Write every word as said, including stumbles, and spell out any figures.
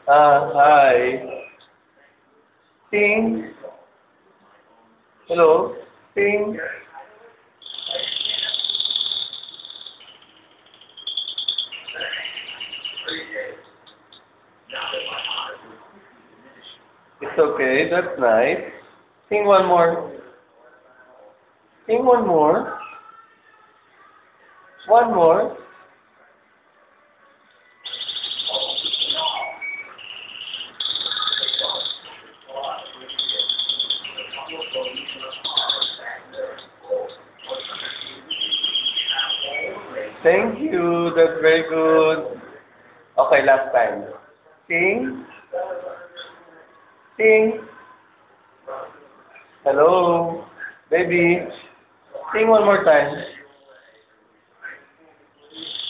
Ah, hi. Ting. Hello. Ting. It's okay. That's nice. Sing one more. Sing one more. One more. Thank you. That's very good. Okay, last time. Sing. Sing. Hello. Baby. Sing one more time.